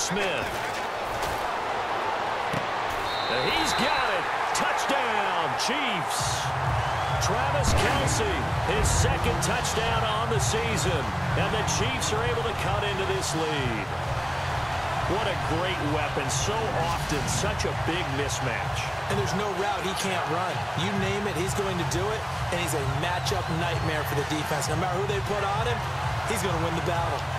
Smith. He's got it. Touchdown, Chiefs. Travis Kelce, his second touchdown on the season. And the Chiefs are able to cut into this lead. What a great weapon. So often, such a big mismatch. And there's no route he can't run. You name it, he's going to do it. And he's a matchup nightmare for the defense. No matter who they put on him, he's going to win the battle.